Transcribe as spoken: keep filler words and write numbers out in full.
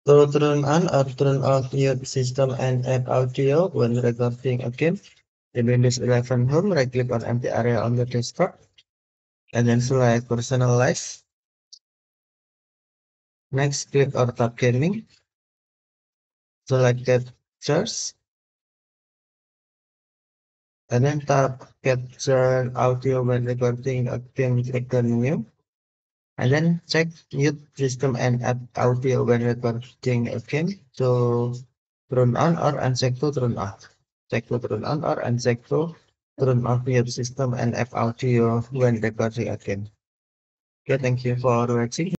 So turn on or turn off mute system and app audio when recording a game. In Windows eleven Home, right click on empty area on the desktop and then select personalize. Next, click on tab gaming. Select captures and then tap capture audio when recording a game. Click on new and then check mute system and app audio when recording a game. So turn on or uncheck to turn off. Check to turn on or uncheck to turn off mute system and app audio when recording a game. Okay, thank you for watching.